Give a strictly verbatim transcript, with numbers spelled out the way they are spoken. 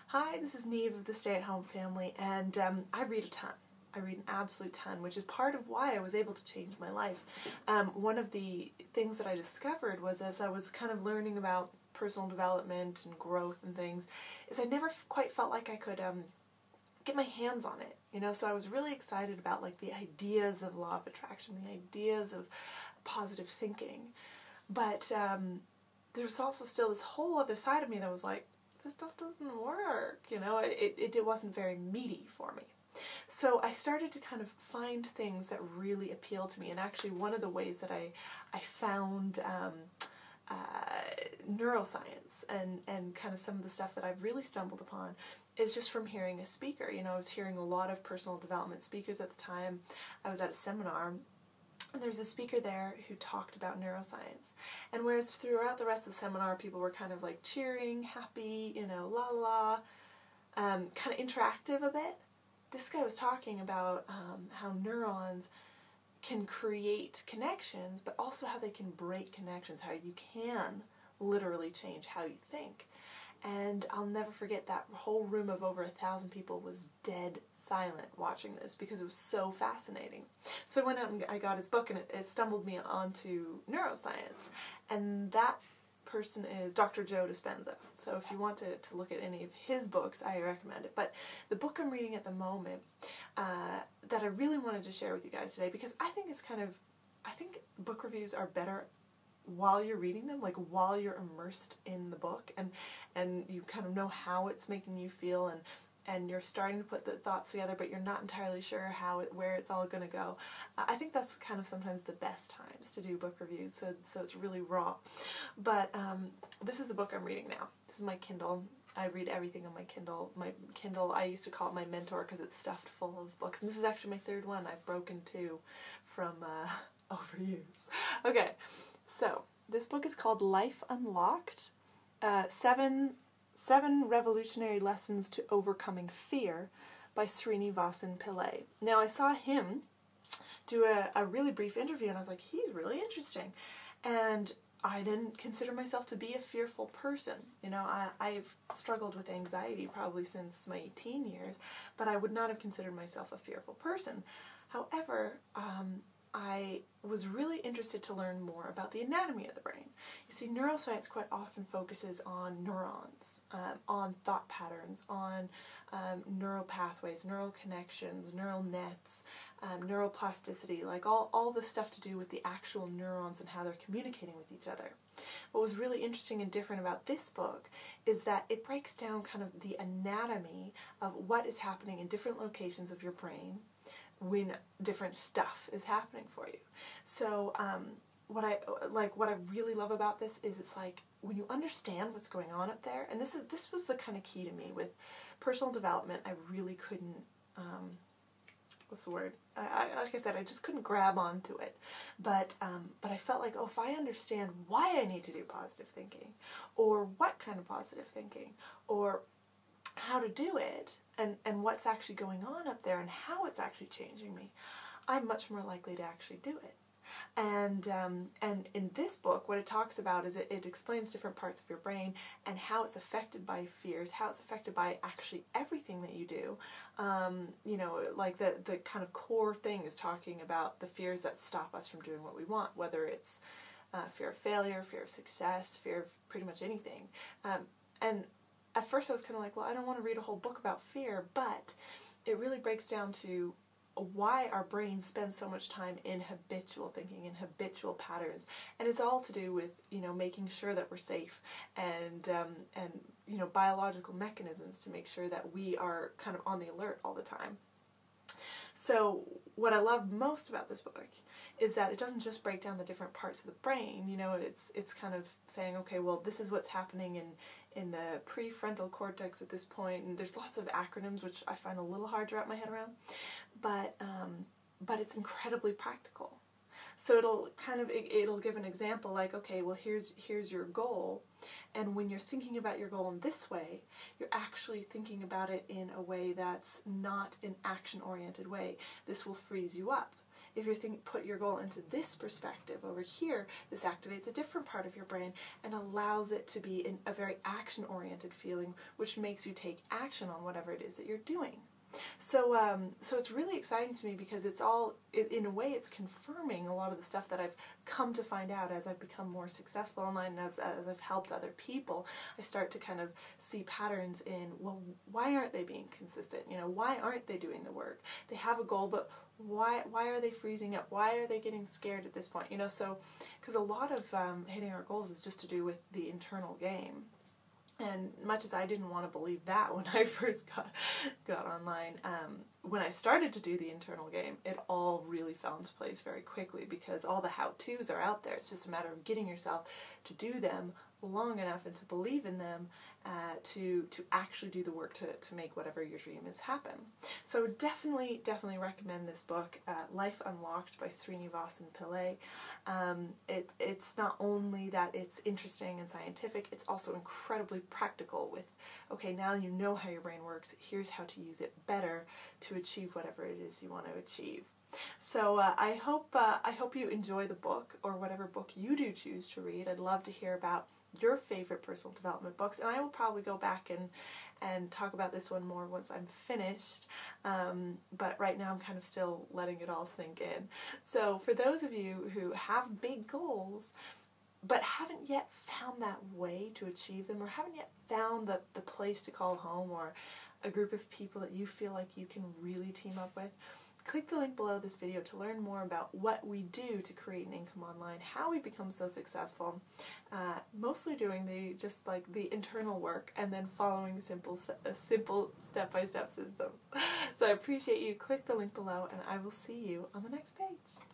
Hi, this is Neve of the Stay at Home Family, and um, I read a ton. I read an absolute ton, which is part of why I was able to change my life. Um, one of the things that I discovered was as I was kind of learning about personal development and growth and things, is I never quite felt like I could um, get my hands on it, you know, so I was really excited about like the ideas of law of attraction, the ideas of positive thinking, but um, there was also still this whole other side of me that was like, this stuff doesn't work, you know, it, it, it wasn't very meaty for me. So I started to kind of find things that really appealed to me, and actually one of the ways that I, I found um, uh, neuroscience and, and kind of some of the stuff that I've really stumbled upon is just from hearing a speaker. You know, I was hearing a lot of personal development speakers at the time. I was at a seminar, and there was a speaker there who talked about neuroscience. And whereas throughout the rest of the seminar, people were kind of like cheering, happy, you know, la la, um, kind of interactive a bit, this guy was talking about um, how neurons can create connections, but also how they can break connections, how you can literally change how you think. And I'll never forget that whole room of over a thousand people was dead silent watching this because it was so fascinating. So I went out and I got his book, and it, it stumbled me onto neuroscience. And that person is Doctor Joe Dispenza. So if you want to, to look at any of his books, I recommend it. But the book I'm reading at the moment uh, that I really wanted to share with you guys today, because I think it's kind of, I think book reviews are better while you're reading them, like while you're immersed in the book, and and you kind of know how it's making you feel, and and you're starting to put the thoughts together, but you're not entirely sure how it, where it's all going to go. Uh, I think that's kind of sometimes the best times to do book reviews, so, so it's really raw. But um, this is the book I'm reading now. This is my Kindle. I read everything on my Kindle. My Kindle, I used to call it my mentor because it's stuffed full of books. And this is actually my third one. I've broken two from uh, overuse. Okay, so this book is called Life Unlocked, uh, Seven... Seven Revolutionary Lessons to Overcoming Fear by Srinivasan Pillai. Now, I saw him do a, a really brief interview, and I was like, he's really interesting. And I didn't consider myself to be a fearful person. You know, I, I've struggled with anxiety probably since my teen years, but I would not have considered myself a fearful person. However, um, I was really interested to learn more about the anatomy of the brain. You see, neuroscience quite often focuses on neurons, um, on thought patterns, on um, neural pathways, neural connections, neural nets, um, neuroplasticity, like all, all the stuff to do with the actual neurons and how they're communicating with each other. What was really interesting and different about this book is that it breaks down kind of the anatomy of what is happening in different locations of your brain when different stuff is happening for you. So um, what I like, what I really love about this is it's like when you understand what's going on up there, and this is this was the kind of key to me with personal development. I really couldn't, um, what's the word? I, I, like I said, I just couldn't grab onto it. But um, but I felt like, oh, if I understand why I need to do positive thinking, or what kind of positive thinking, or how to do it, and, and what's actually going on up there and how it's actually changing me, I'm much more likely to actually do it. And um, and in this book, what it talks about is it, it explains different parts of your brain and how it's affected by fears, how it's affected by actually everything that you do. Um, you know, like the, the kind of core thing is talking about the fears that stop us from doing what we want, whether it's uh, fear of failure, fear of success, fear of pretty much anything. Um, and At first I was kind of like, well, I don't want to read a whole book about fear, but it really breaks down to why our brain spends so much time in habitual thinking and habitual patterns. And it's all to do with, you know, making sure that we're safe, and, um, and you know, biological mechanisms to make sure that we are kind of on the alert all the time. So what I love most about this book is that it doesn't just break down the different parts of the brain. You know, it's it's kind of saying, okay, well, this is what's happening in, in the prefrontal cortex at this point, and there's lots of acronyms, which I find a little hard to wrap my head around, but, um, but it's incredibly practical. So it'll kind of, it, it'll give an example like, okay, well, here's, here's your goal, and when you're thinking about your goal in this way, you're actually thinking about it in a way that's not an action-oriented way. This will freeze you up. if you think, put your goal into this perspective over here, this activates a different part of your brain and allows it to be in a very action-oriented feeling, which makes you take action on whatever it is that you're doing. So, um, so it's really exciting to me because it's all, in a way, it's confirming a lot of the stuff that I've come to find out as I've become more successful online and as, as I've helped other people. I start to kind of see patterns in, well, why aren't they being consistent? You know, why aren't they doing the work? They have a goal, but why why are they freezing up? Why are they getting scared at this point? You know, so, because a lot of um, hitting our goals is just to do with the internal game. And much as I didn't want to believe that when I first got got online, um, when I started to do the internal game, it all really fell into place very quickly because all the how-tos are out there. It's just a matter of getting yourself to do them long enough and to believe in them uh, to to actually do the work to, to make whatever your dream is happen. So definitely, definitely recommend this book, uh, Life Unlocked by Srinivasan Pillai. Um, it, it's not only that it's interesting and scientific, it's also incredibly practical with, okay, now you know how your brain works, here's how to use it better to achieve whatever it is you want to achieve. So uh, I hope uh, I hope you enjoy the book, or whatever book you do choose to read. I'd love to hear about your favorite personal development books, and I will probably go back and and talk about this one more once I'm finished, um, but right now I'm kind of still letting it all sink in. So for those of you who have big goals but haven't yet found that way to achieve them, or haven't yet found the, the place to call home, or a group of people that you feel like you can really team up with, click the link below this video to learn more about what we do to create an income online, how we become so successful, uh, mostly doing the just like the internal work and then following simple, uh, simple step-by-step systems. So I appreciate you. Click the link below and I will see you on the next page.